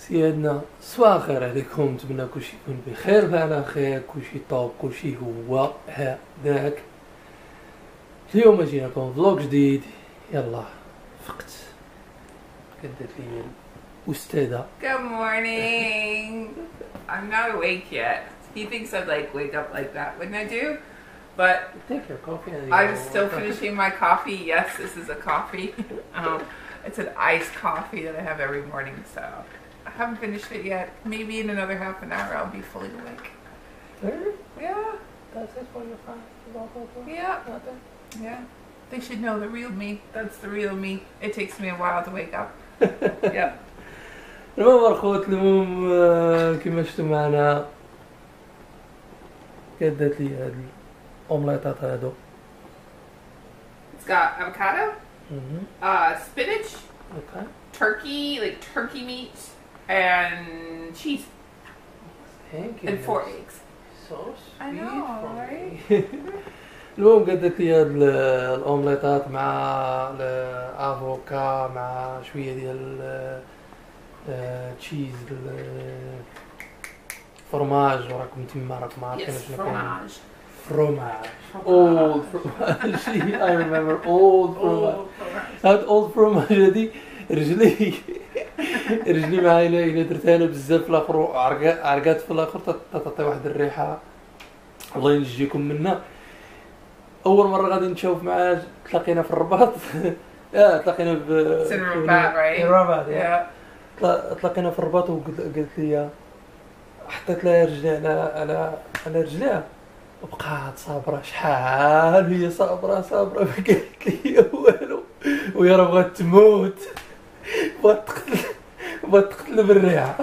سيادنا صباح الخير عليكم، نتمنى كلشي يكون بخير وعلى خير، كلشي طوب، كلشي هو هذاك. اليوم جيناكم فلوق جديد. يلا فقت كدات لي الأستاذة. Good morning. I'm not awake yet. He thinks I'd like wake up like that when I do, but Take your coffee and I'm still finishing my coffee. Yes, this is a coffee. It's an iced coffee that I have every morning, so I haven't finished it yet. Maybe in another half an hour I'll be fully awake. Yeah, That's it for your fun. yeah, yeah. They should know the real me. That's the real me. It takes me a while to wake up. Yeah. المهم الخوت، المهم كما شفتوا معنا كدات لي هاد الأومليطات هادو. It's got avocado, spinach, Okay. turkey, like turkey meat, and cheese, Thank you. and 4 eggs. So I sweet know, from right? me. المهم قدت لي هاد الأومليطات مع الأفوكا مع شوية ديال تشيز، فرماج، وراكم تما راكم عارفين Yes, شنو كاين. fromage. فرماج. Old fromage. I remember old fromage. Oh, fromage. هاد اولد فروماج هادي رجلي رجلي معايا الا درتها انا بزاف في الاخر وعرقات في الاخر تعطي واحد الريحه الله ينجيكم منها. اول مره غادي نتشوف معاه تلاقينا في الرباط. تلاقينا It's in Rabat, right? الرباط. Yeah. تلاقينا في الرباط وقالت لي، حطيت لها رجلي على رجليها وبقات صابره. شحال هي صابره ما قالت لي والو، ويا راه بغات تموت، بغات تقتل بالريحه.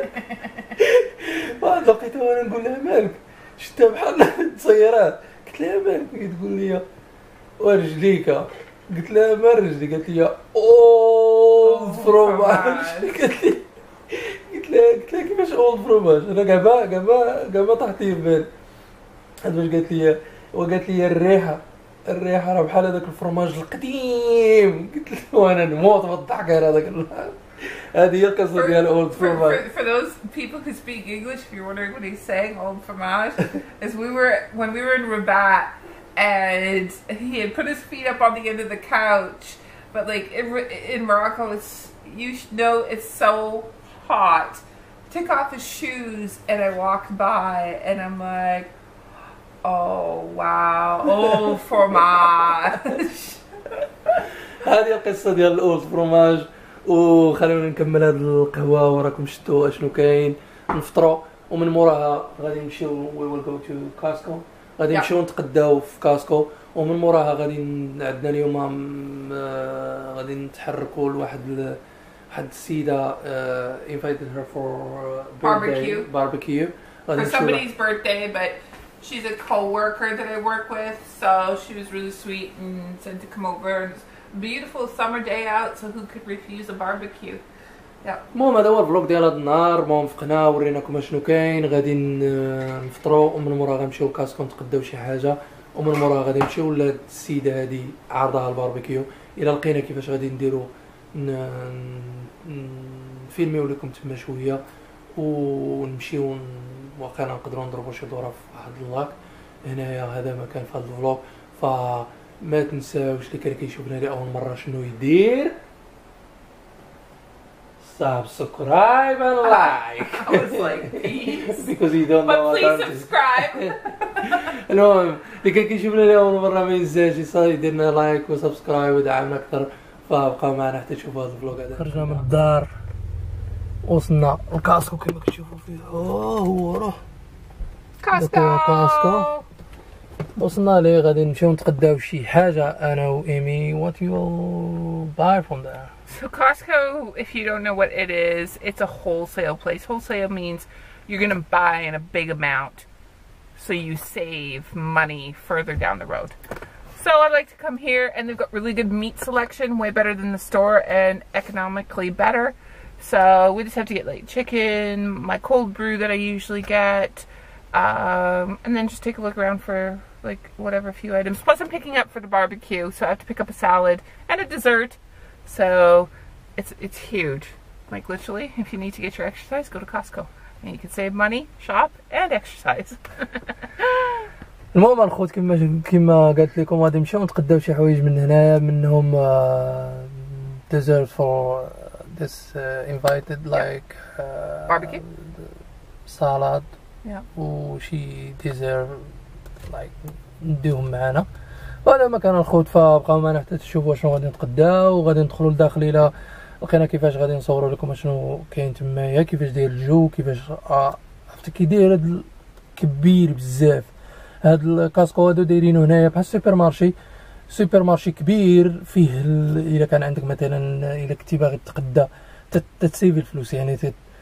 واحد لقيتها وانا نقول لها مالك، شفتها بحال تصيرات، قلت لها مالك، تقول لي ورجليك، قلت لها ما رجلي، قالت لي اولد فروماج. قلت لها كيفاش اولد فروماج، انا كاع ما طاحتي في بالي. هاد واش قالت لي الريحه راه بحال هذاك الفرماج القديم. قلت له وانا نموت بالضحك على هذاك. هذه هي القصه ديال اولد فروماج. For those people who speak English, if you're wondering what he's saying, old fromage, is when we were in Rabat, and he had put his feet up on the end of the couch, but like in Morocco, it's so hot. Took off his shoes, and I walked by, and I'm like, oh wow, old fromage. هذه القصه ديال الاولد فروماج. وخلونا نكمل هاد القهوه، وراكم شفتوا اشنو كاين. نفطروا ومن موراها غادي نمشيو وي جو تو كاسكو، غادي نمشيو نتقداو في كاسكو، ومن موراها غادي عندنا اليوم غادي نتحركوا لواحد السيده invited her for barbecue. For somebody's birthday, but she's a co-worker that I work with, so she was really sweet and said to come over. It's a beautiful summer day out, so who could refuse a barbecue? Yeah. المهم هذا هو الفلوق ديال هذا النهار. المهم فقنا وريناكم اشنو كاين. غادي نفطروا ومن موراها غنمشيو لكاسكو نتقداو شي حاجه، ومن موراها غادي نمشيو لهاد السيده هذه عارضها الباربيكيو. الا لقينا كيفاش غادي نديروا نفيلميو لكم تما شويه ونمشيو واقيلا نقدروا نضربوا شي دوره في واحد اللاك هنايا. هذا ما كان في هذا الفلوق، فما تنساوش اللي كان كيشوفنا لاول مره شنو يدير. Subscribe and like. I was like, please. Because you don't know But what please I'm subscribe. المهم اللي كان كيشوفنا لاول مره ما ينساش يدير لنا لايك وسبسكرايب ودعمنا اكثر. فبقاو معنا حتى تشوفوا هذا الفلوق هذا. خرجنا من الدار وصلنا الكاسكو كما كتشوفوا فيه. هو راه كاسكو. وصلنا ليه، غادي نمشيو نتقداو شي حاجه انا وايمي. What you will buy from there? So Costco, if you don't know what it is, it's a wholesale place. Wholesale means you're going to buy in a big amount, so you save money further down the road. So I like to come here, and they've got really good meat selection, way better than the store and economically better. So we just have to get like chicken, my cold brew that I usually get, and then just take a look around for like whatever few items. Plus I'm picking up for the barbecue, so I have to pick up a salad and a dessert. So it's huge. Like literally, if you need to get your exercise, go to Costco. And you can save money, shop, and exercise. المهم الخوت كما قالت لكم غادي نمشيو نتقداو شي حوايج من هنايا منهم dessert for this invited like Barbecue? salad. Yeah. وشي ديزير لايك نديهم معنا. وهذا مكان الخوت، فبقاو معنا حتى تشوفوا شنو غادي نتقداو، وغادي ندخلوا لداخل الى لقينا كيفاش غادي نصوروا لكم شنو كاين تمايا، كيفاش داير الجو، كيفاش عرفتي كي داير هاد كبير بزاف. هاد الكاسكو هادو دايرينو هنايا بحال سوبر مارشي كبير فيه الا كان عندك مثلا الا كنتي باغي تتقدى تسيفي الفلوس، يعني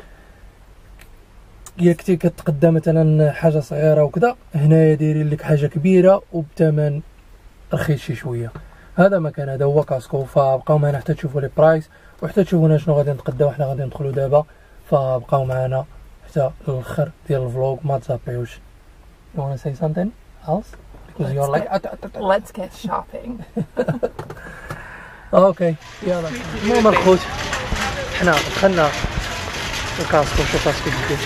الا كنتي كتقدى مثلا حاجه صغيره وكذا، هنايا دايرين لك حاجه كبيره وبثمن رخيص شي شويه. هذا مكان، هذا هو كاسكو. فبقاو معنا حتى تشوفوا لي برايس وحتى تشوفونا شنو غادي نتقداو. حنا غادي ندخلوا دابا، فبقاو معنا حتى الاخر ديال الفلوق، ما تزابيوش. You wanna say something else? Because you're like Let's get shopping. اوكي يلا. المهم الخوت حنا دخلنا الكاسكو. شوف كاسكو جديد،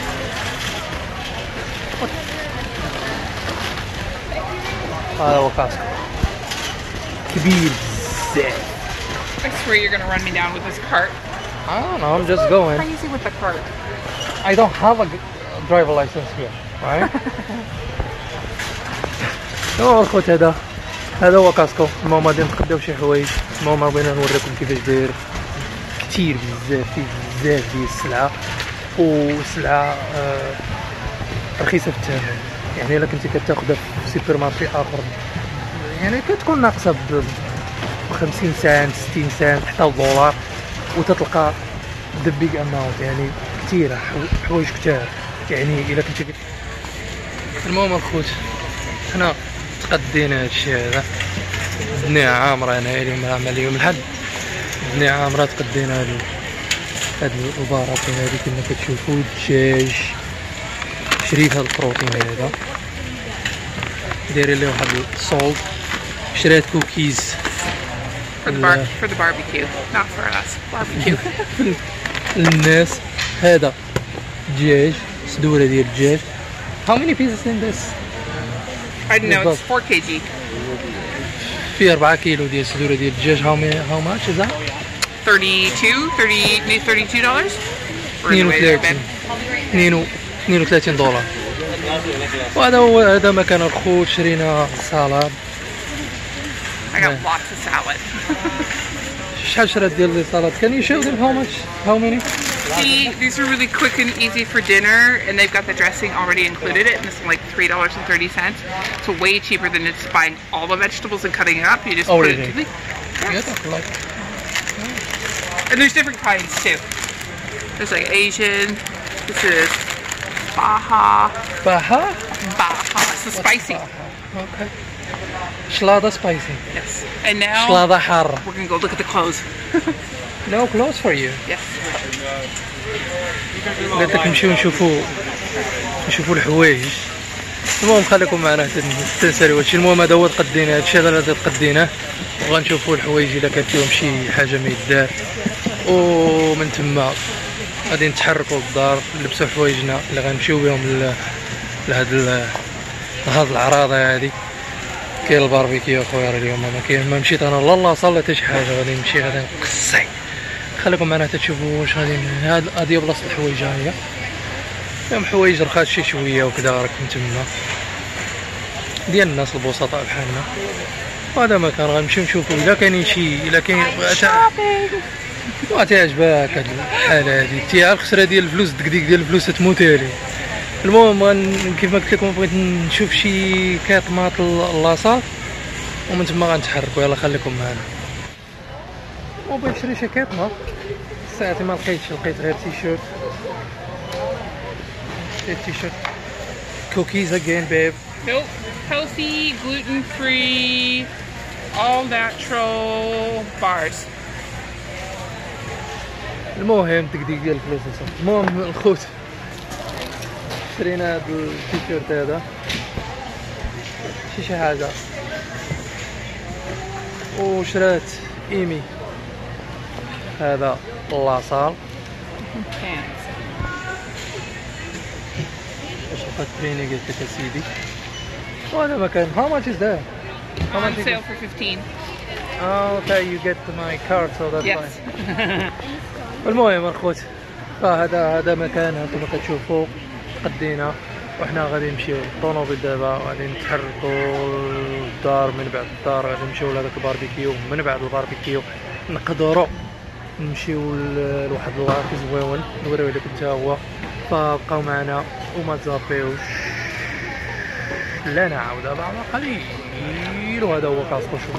هذا هو كاسكو كبير بزاف. I swear you're gonna run me down with this cart. I don't know, I'm just going. Crazy with the cart. I don't have a driver license here, right? المهم الخوت هذا هو كاسكو. المهم غادي نتقداو شي حوايج. المهم بغينا نوريكم كيفاش داير، كثير بزاف، فيه بزاف ديال السلعه، والسلعه رخيصه في الثمن. يعني الا كنتي كتاخذها في سوبر مارشي اخر يعني كتكون ناقصه ب 50 سنت 60 سنت حتى $1، وتتلقى ذا بيج اماونت، يعني كثيره حوايج كثار. يعني الا كنتي المهم الخوت حنا تقدينا هادشي هذا. الدنيا عامره هنايا اليوم، عامل يوم الحد، الدنيا عامره. تقدينا هاد الباراطين هادي كما كتشوفوا، الدجاج، شريت هاد البروتين هذا، دايرين ليه واحد الصوص. شريت كوكيز For the barbecue, not for us. Barbecue. للناس. هذا دجاج، صدورة ديال الدجاج. How many pieces in this? I don't know, it's 4 kg. فيه 4 كيلو ديال صدورة ديال الدجاج. How much is that? $32. $32. وهذا هو، هذا مكان الخوت. شرينا سالاد. I got lots of salad. شحال شرات ديال السالاد؟ Can you show them how many? See, these are really quick and easy for dinner, and they've got the dressing already included in this, like $3.30. So way cheaper than just buying all the vegetables and cutting it up. You just put it into the... Yes. And there's different kinds too. There's like Asian. This is Baja. Baja? Baja. It's the spicy. Okay. Shalada spicy. Yes. And now Shalada حارة. we're gonna go look at the clothes. No clothes for you. Yes. قلت لك نمشيو نشوفوا الحوايج. المهم خليكم معنا حتى تنساليو هادشي. المهم هذا هو تقدينا، هادشي هذا اللي تقديناه، وغنشوفوا الحوايج الا كانت فيهم شي حاجه ما يدار. ومن تما غادي نتحركوا للدار، نلبسوا حوايجنا اللي غنمشيو بهم لهاد العراضه هادي. كاين الباربيكيو اخويا اليوم ما كاين، ما مشيت انا لا صليت حتى شي حاجه. غادي نمشي غادي نقصي. خليكم معنا حتى تشوفوا واش غادي. هادي بلاصه الحوايج هاهي، فيهم حوايج رخاص شي شويه وكذا. راكم تما ديال الناس البسطاء بحالنا. وهذا مكان غنمشيو نشوفوا الا كاينين شي، الا كاين تعجبك هاد الحاله هادي. تي الخسره ديال الفلوس، الدقديق ديال الفلوس تموتالي. المهم كيف ما قلت لكم بغيت نشوف شي كاطماط لاصاط، ومن تما غنتحركوا. يلا خليكم معنا. وبغيت نشري شي كاطماط، ساعتي ما لقيت غير تيشيرت. Cookies again, babe. Nope. Healthy, gluten-free, all natural bars. المهم دقديق ديال الفلوس نصاحبي. المهم الخوت شرينا هاد التيشيرت هذا، شي حاجه. وشرات ايمي هذا لاصال Pants. شقة تريني قلت لك سيدي. وهذا مكان. How much is that? How On much is sale it? for 15. Oh, okay, you get my card, so that's Yes. fine. المهم الخوت، فهذا مكان هانتوما كتشوفوا قدينا، وحنا غادي نمشيو للطونوبيل دابا، وغادي نتحركوا للدار. من بعد الدار غادي نمشيو لهذاك الباربيكيو، من بعد الباربيكيو نقدروا نمشيو لواحد اللاك زويون نوريو لكم حتى هو. فبقاو معنا وما تزابيوش، لا نعاود بعد قليل. وهذا هو كاسكو. شوف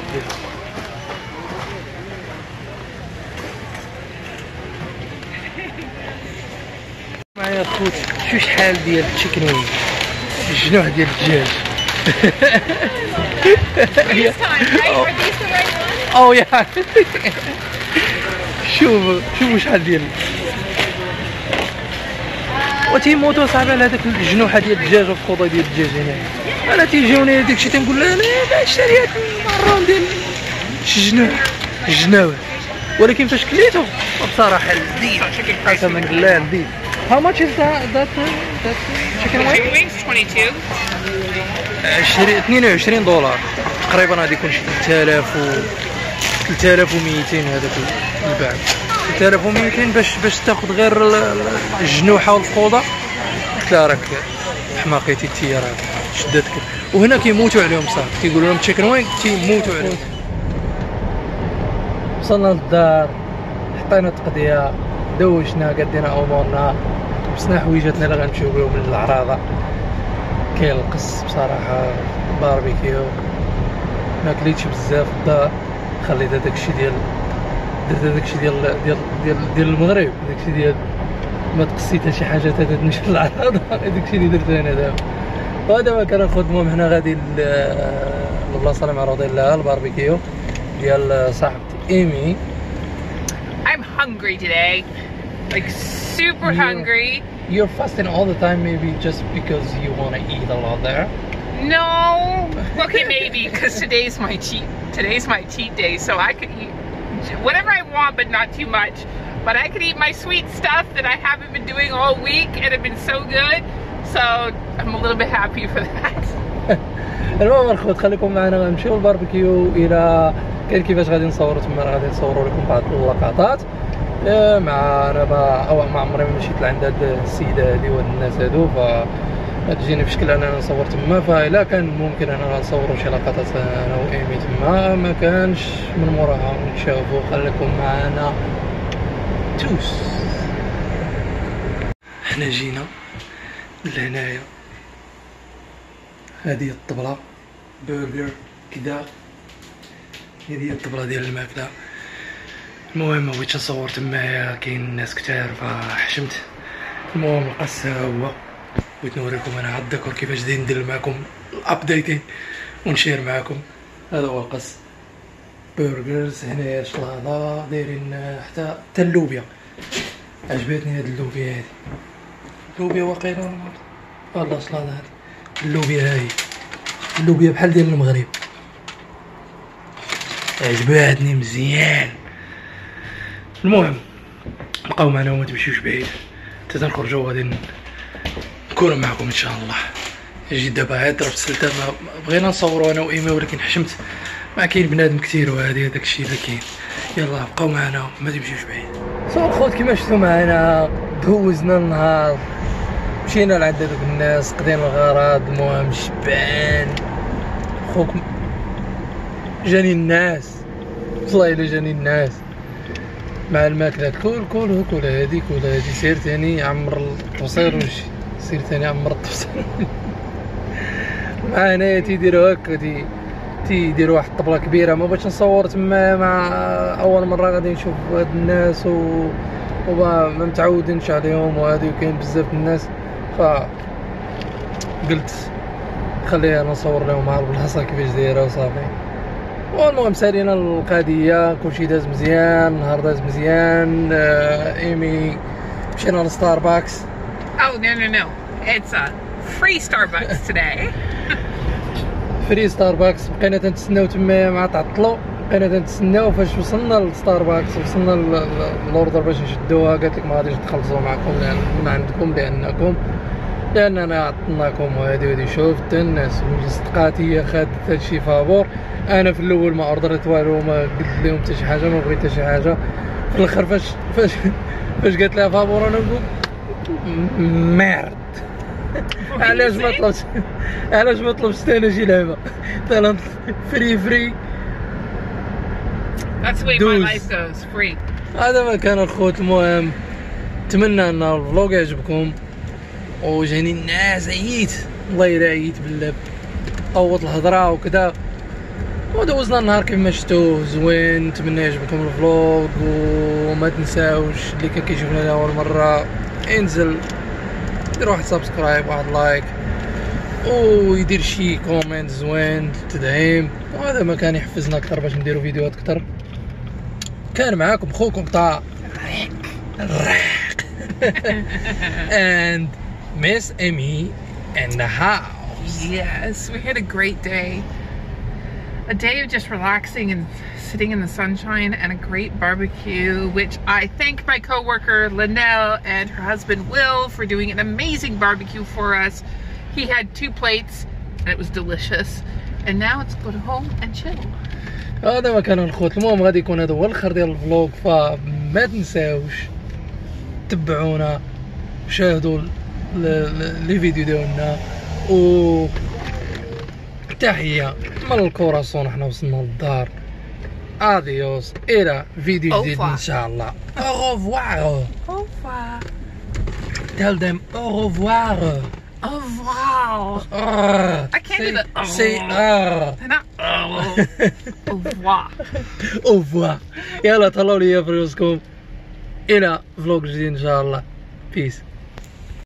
معايا خوت، شو شحال ديال التشيكن وينغ، الجنوح ديال الدجاج. This time, right? Are these the right ones? او يا شوفوا شحال ديال وتيموتو صاحبي على هذاك الجنوحه ديال الدجاج والفوطه ديال الدجاج هنا. انا تيجيوني داكشي تنقول لها انا شاريات المرون ديال الجناوه، ولكن فاش كليتو بصراحه لذيذ قسما بالله لذيذ. How much is that chicken wing? Chicken wings, 22. 22 دولار تقريبا. غادي يكون شي 3200 هذاك الباع. 3200 باش تاخذ غير الجنوحه والفوضى. قلت لها راك حماقيتي التيار شدتك. وهنا كيموتوا عليهم صافي، كيقولوا لهم تشيكن وينغ تيموتوا عليهم. وصلنا للدار، حطينا التقضيه، دوشنا، قدينا امورنا، لبسنا حويجاتنا اللي غنمشيو بهم للعراضه. كاين القص بصراحه باربيكيو، ما كليتش بزاف في الدار، خليت داكشي ديال درت داكشي ديال المغرب، داكشي ديال ما تقصيت شي حاجه تمشي للعراضه. داكشي اللي درت انا دابا. وهذا ما كان الخوت. المهم حنا غادي للبلاصه اللي معروضين لها الباربيكيو ديال صاحبتي ايمي. I'm hungry today. Like super hungry. You're fasting all the time, maybe just because you want to eat a lot there? No. Okay, maybe because today's my cheat day, so I could eat whatever I want, but not too much. But I could eat my sweet stuff that I haven't been doing all week, and have been so good. So I'm a little bit happy for that. المهم الخوت خليكم معنا، غنمشيو للباربيكيو. الى كاين كيفاش غادي نصوروا تما، غادي نصوروا لكم بعض اللقطات. انا ما عمري ما مشيت لعند هاد السيده هادي وهاد الناس هادو، فتجيني في شكل انا نصور تما. فإلا كان ممكن انا غنصوروا شي لقطات انا وايمي تما، ما كانش من موراها نشوفوا. خليكم معنا توس. حنا جينا لهنايا، هذه الطبلة برجر كدا، هذه الطبلة ديال الماكلة. المهم بغيت نصور تمايا، كاين ناس كتار فحشمت. المهم القص هو بغيت نوريكم انا عاد الديكور كيفاش داير، ندير معكم الابديتين ونشير معكم. هذا هو القص. برجرز هنايا شلاضة دايرين، حتى اللوبيا عجبتني. هاد اللوبيا هادي، اللوبيا واقيلا والله شلاضة هادي. اللوبيا هاي اللوبيا بحال ديال المغرب، عجباتني مزيان. المهم بقاو معنا وما تمشيوش بعيد حتى تنخرجوا، غادي نكون معكم ان شاء الله. جيت دابا عاد ضربت سلطه، بغينا نصوروا انا وايمي ولكن حشمت، ما كاين بنادم كثير وهذه داكشي اللي كاين. يلا بقاو معنا ما تمشيوش بعيد. صافي الخوت كيما شفتوا معنا دوزنا النهار، مشينا لعند هذوك الناس، قضينا الغرض. المهم شبان خوكم جاني الناس، والله الا جاني الناس مع الماكله. كل هادي سير ثاني عمر الطوسير وجي، سير ثاني عمر الطوسير. معنا تيديروا هكا، تيديروا واحد الطبله كبيره. ما بغيتش نصور تما، مع اول مره غادي نشوف هاد الناس وما متعودينش عليهم وهادي، وكاين بزاف الناس، ف قلت خلينا نصور لهم مع البلاصه كيفاش دايره وصافي. والمهم سالينا القضيه، كلشي داز مزيان، النهار داز مزيان. ايمي مشينا لستاربكس. Oh no! It's a free Starbucks today. فري ستاربكس، بقينا تنتسناو تما ما تعطلوا، انا تنتسناو فاش وصلنا للستاربكس وصلنا لوردر باش نشدوها، قالت لك ما غاديش تخلصوا معكم لان من عندكم لاننا عطيناكم وهادي شوف الناس صدقات هي خدت هادشي فابور. انا في الاول ما اوردريت والو، ما قلت لهم حتى شي حاجه، ما بغيت حتى شي حاجه. في الاخر فاش قالت لها فابور انا نقول ميرد. علاش ما طلبتش انا شي لعبه مثلا فري. That's the way my life goes, free. هذا ما كان الخوت. المهم نتمنى ان الفلوق يعجبكم وجاني الناس عييت والله الا عييت بالله طوط الهضره وكذا، ودوزنا النهار كيف ما شفتوه زوين. نتمنى يعجبكم الفلوق وما تنساوش اللي كان كيشوفنا لاول مره انزل دير واحد سبسكرايب واحد لايك ويدير شي كومنت زوين تدعيم، وهذا ما كان يحفزنا اكثر باش نديروا فيديوهات اكثر. كان معاكم خوكم طارق and Miss Amy in the house. Yes, we had a great day. A day of just relaxing and sitting in the sunshine and a great barbecue, which I thank my coworker Linnell and her husband Will for doing an amazing barbecue for us. He had 2 plates and it was delicious. And now let's go home and chill. هذا ما كان الخوت. المهم غادي يكون هذا هو الاخر ديال الفلوق، فما تنساوش تبعونا شاهدوا لي فيديو ديالنا و تحيه من الكوراسون. احنا وصلنا للدار. اديوس الى فيديو جديد ان شاء الله. au revoir. Au revoir. Tell them au revoir. Au revoir. I can't do that. Say Not au revoir. au revoir. يلا طلعوا لي في راسكم. الى فلوق جديد ان شاء الله. بيس.